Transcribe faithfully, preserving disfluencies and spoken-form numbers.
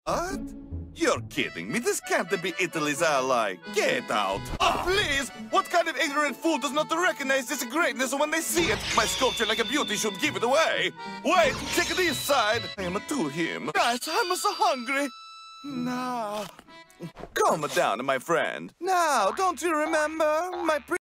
What? You're kidding me. This can't be Italy's ally. Get out. Oh, please! What kind of ignorant fool does not recognize this greatness when they see it? My sculpture like a beauty should give it away. Wait, check this side. I am to him. Guys, I'm so hungry. Now. Calm down, my friend. Now, don't you remember? My